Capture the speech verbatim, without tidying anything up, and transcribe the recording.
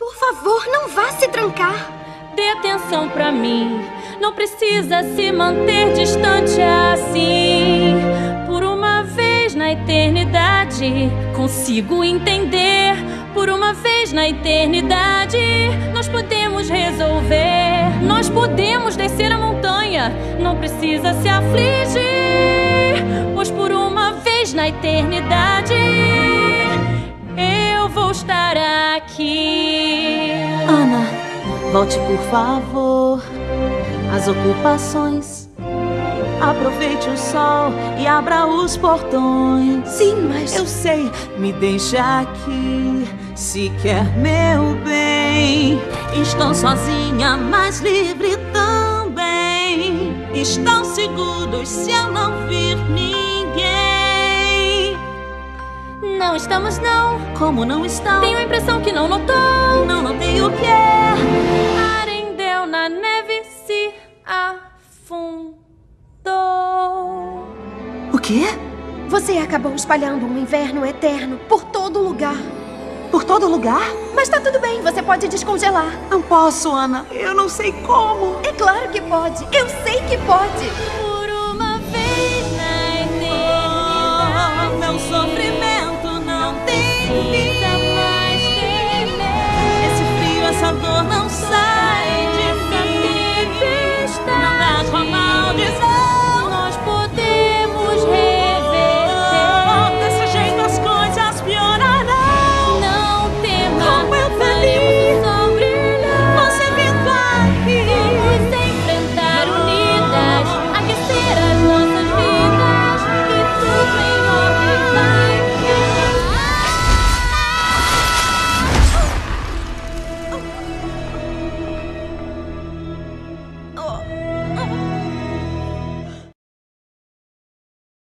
Por favor, não vá se trancar. Dê atenção pra mim. Não precisa se manter distante assim. Por uma vez na eternidade, consigo entender. Por uma vez na eternidade, nós podemos resolver. Nós podemos descer a montanha. Não precisa se afligir, pois por uma vez na eternidade eu vou estar aqui. Ana, volte por favor às ocupações. Aproveite o sol e abra os portões. Sim, mas... Eu sei, me deixa aqui se quer meu bem. Estou sozinha, mas livre também. Estão seguros se eu não vir ninguém. Não estamos não. Como não estão? Tenho a impressão que não notou. Não notei o quê? Arendelle na neve se afundou. O quê? Você acabou espalhando um inverno eterno por todo lugar. Por todo lugar? Mas tá tudo bem, você pode descongelar. Não posso, Ana. Eu não sei como. É claro que pode. Eu sei que pode. Por uma vez na eternidade, Oh, meu sofrimento não tem fim.